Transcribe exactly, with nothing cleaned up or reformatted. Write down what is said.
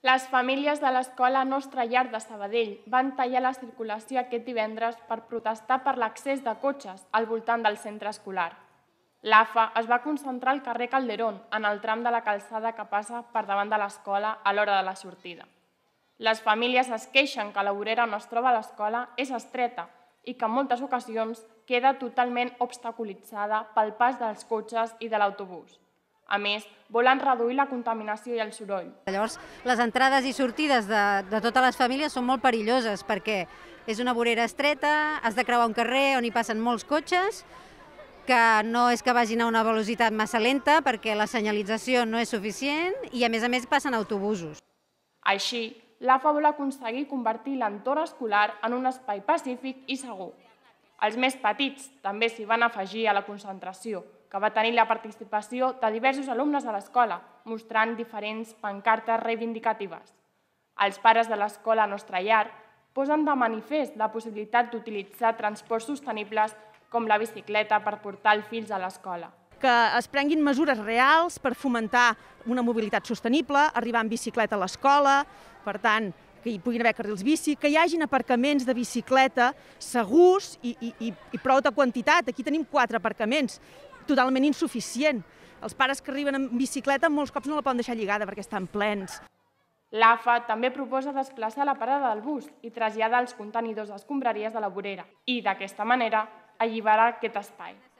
Les famílies de l'escola Nostra Llar de Sabadell van tallar la circulació aquest divendres per protestar per l'accés de cotxes al voltant del centre escolar. L'A F A es va concentrar al carrer Calderón, en el tram de la calçada que passa per davant de l'escola a l'hora de la sortida. Les famílies es queixen que la vorera on es troba l'escola és estreta i que en moltes ocasions queda totalment obstaculitzada pel pas dels cotxes i de l'autobús. A més, volen reduir la contaminació i el soroll. Llavors, les entrades i sortides de, de totes les famílies són molt perilloses perquè és una vorera estreta, has de creuar un carrer on hi passen molts cotxes, que no és que vagin a una velocitat massa lenta perquè la senyalització no és suficient i, a més a més, passen autobusos. Així, l'A F A vol aconseguir convertir l'entorn escolar en un espai pacífic i segur. Els més petits també s'hi van afegir a la concentració, que va tenir la participació de diversos alumnes de l'escola, mostrant diferents pancartes reivindicatives. Els pares de l'escola Nostra Llar posen de manifest la possibilitat d'utilitzar transports sostenibles com la bicicleta per portar els fills a l'escola. Que es prenguin mesures reals per fomentar una mobilitat sostenible, arribar en bicicleta a l'escola, per tant, que hi puguin haver carrils bici, que hi hagin aparcaments de bicicleta segurs i, i, i prou de quantitat. Aquí tenim quatre aparcaments, totalment insuficient. Els pares que arriben en bicicleta molts cops no la poden deixar lligada perquè estan plens. L'A F A també proposa desplaçar la parada del bus i traslladar els contenidors d'escombraries de la vorera i, d'aquesta manera, alliberar aquest espai.